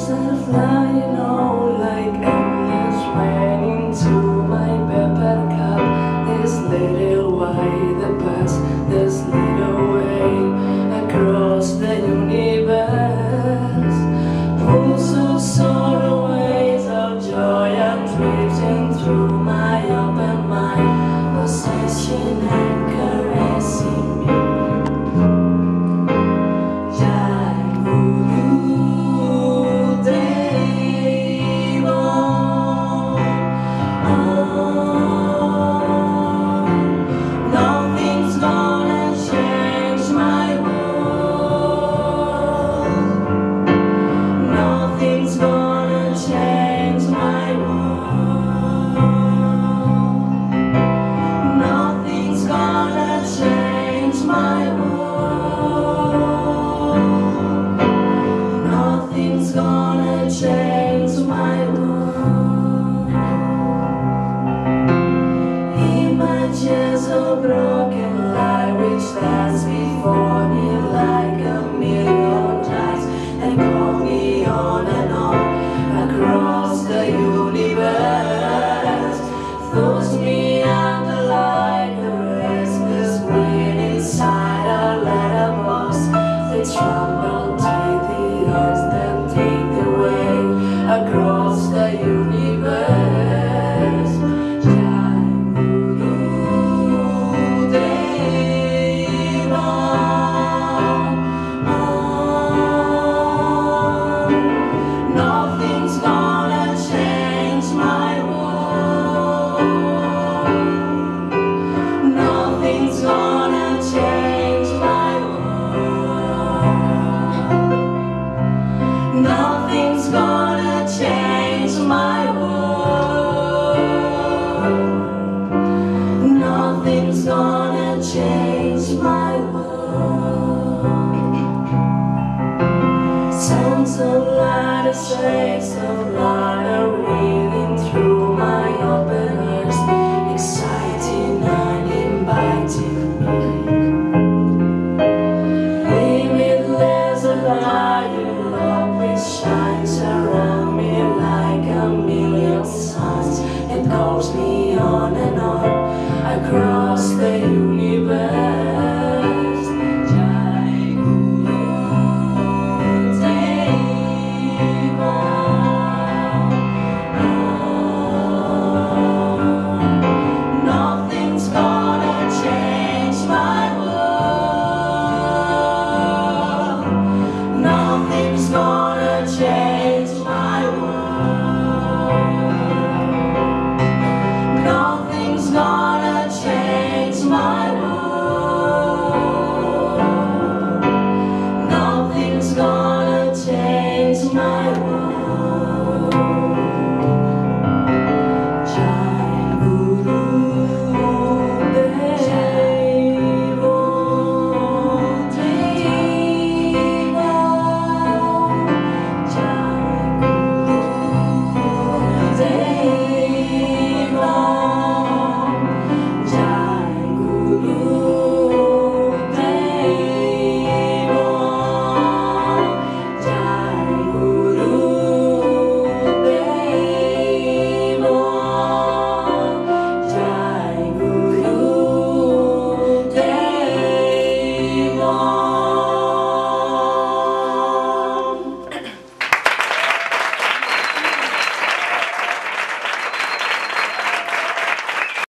instead of flying on like endless rain into my paper cup. This little white that pass this little way across the universe. Pulls of sorrow, waves of joy are drifting through my open mind, possession and caressing me. Nothing's gonna change my world. Images of broken light which stands before me like a million times and call me on and on across the universe. Force me under like the restless wind inside a letterbox. They tremble, take the eyes that take the way across the universe. Nothing's gonna change my world. Nothing's gonna change my world. Nothing's gonna change my world. Nothing's gonna change my world. Sounds of light, shakes of light.